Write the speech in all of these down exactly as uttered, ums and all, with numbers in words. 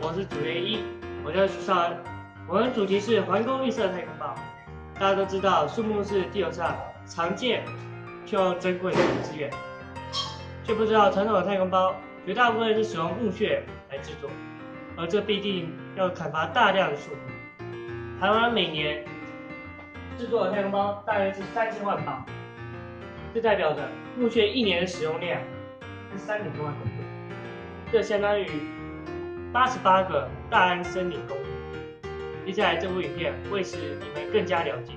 我是主编一，我叫徐少恩。我们主题是环工绿色太空包。大家都知道，树木是地球上常见却又珍贵的资源，却不知道传统的太空包绝大部分是使用木屑来制作，而这必定要砍伐大量的树木。台湾每年制作的太空包大约是三千万包，这代表着木屑一年的使用量是三点多万公吨，这相当于八十八个大安森林公园。接下来这部影片会使你们更加了解。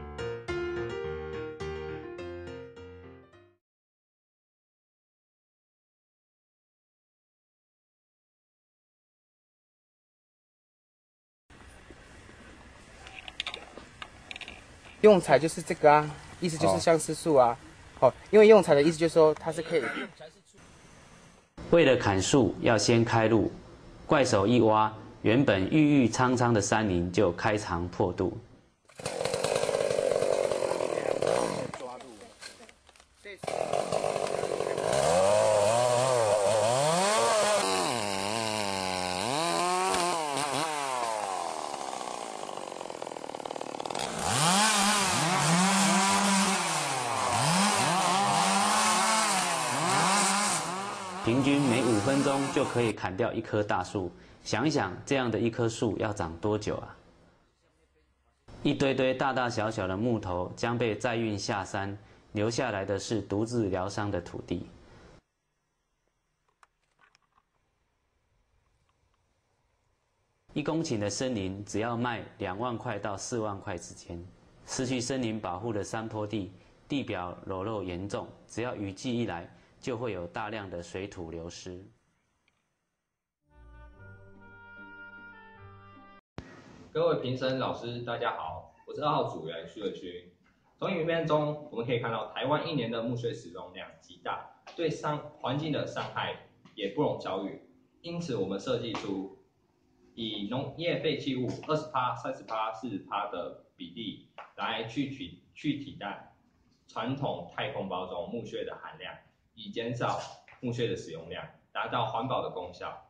用材就是这个啊，意思就是相思树啊。哦，因为用材的意思就是说它是可以。 为了砍树，要先开路。怪手一挖，原本郁郁苍苍的山林就开肠破肚。平均每五分钟就可以砍掉一棵大树，想一想，这样的一棵树要长多久啊？一堆堆大大小小的木头将被载运下山，留下来的是独自疗伤的土地。一公顷的森林只要卖两万块到四万块之间。失去森林保护的山坡地，地表裸露严重，只要雨季一来，就会有大量的水土流失。 各位评审老师，大家好，我是二号组员徐伟勋。从影片中我们可以看到，台湾一年的木屑使用量极大，对伤环境的伤害也不容小觑。因此，我们设计出以农业废弃物二十趴、三十趴、四十趴的比例来去取去替代传统太空包中木屑的含量，以减少木屑的使用量，达到环保的功效。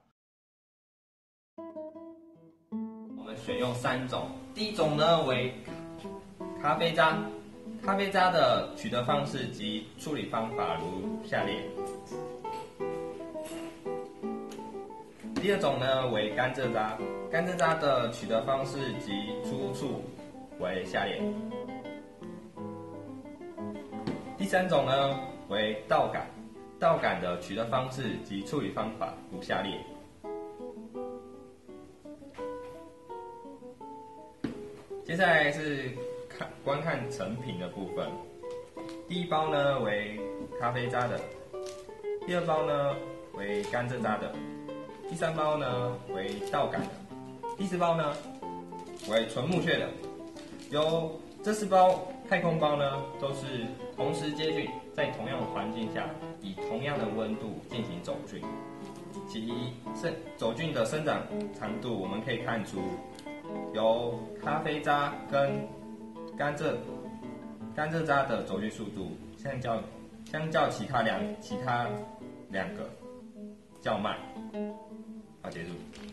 我们选用三种，第一种呢为咖啡渣，咖啡渣的取得方式及处理方法如下列。第二种呢为甘蔗渣，甘蔗渣的取得方式及出处为下列。第三种呢为稻杆，稻杆的取得方式及处理方法如下列。接下来是看观看成品的部分。第一包呢为咖啡渣的，第二包呢为甘蔗渣的，第三包呢为稻杆的，第四包呢为纯木屑的。由这四包太空包呢都是同时接菌，在同样的环境下，以同样的温度进行走菌。其生走菌的生长长度，我们可以看出，由咖啡渣跟甘蔗甘蔗渣的走菌速度相较相较其他两其他两个较慢。好，结束。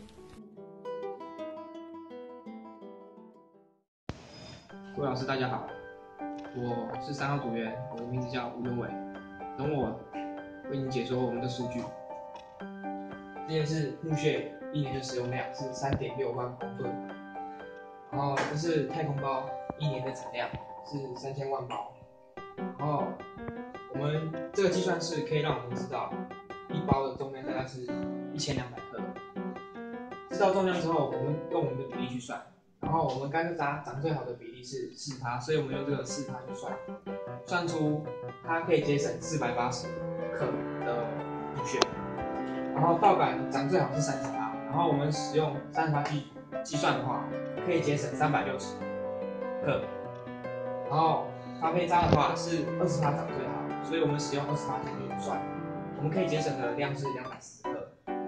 各位老师，大家好，我是三号组员，我的名字叫吴元伟。容我为您解说我们的数据。这件是木屑一年的使用量是三点六万公吨，然后这是太空包一年的产量是三千万包，然后我们这个计算式可以让我们知道一包的重量大概是一千两百克。知道重量之后，我们用我们的比例去算。然后我们甘蔗渣长最好的比例是四趴，所以我们用这个四趴去算，算出它可以节省四百八十克的木屑。然后稻杆长最好是三十趴，然后我们使用三十趴计计算的话，可以节省三百六十克。然后咖啡渣的话是二十趴长最好，所以我们使用二十趴进去算，我们可以节省的量是两百四十克。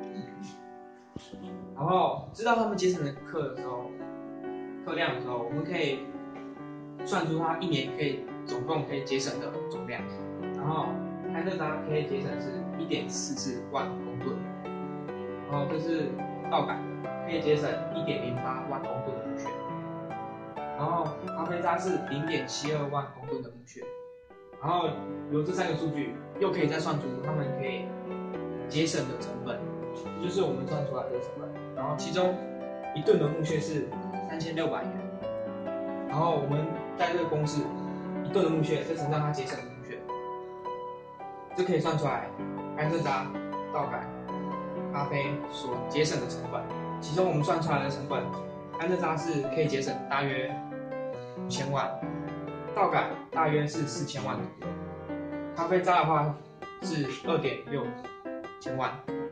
然后知道他们节省的克的时候。克量的时候，我们可以算出它一年可以总共可以节省的总量，然后甘蔗渣可以节省是一点四四万公吨，然后这是稻杆的， 可以节省一点零八万公吨的木屑，然后咖啡渣是零点七二万公吨的木屑，然后有这三个数据，又可以再算出他们可以节省的成本，这就是我们算出来的成本。然后其中一吨的木屑是三千六百元，然后我们在这个公式，一吨的木屑再乘上它节省的木屑，这可以算出来甘蔗渣、稻杆、咖啡所节省的成本。其中我们算出来的成本，甘蔗渣是可以节省大约五千万，稻杆大约是四千万左右，咖啡渣的话是二点六千万，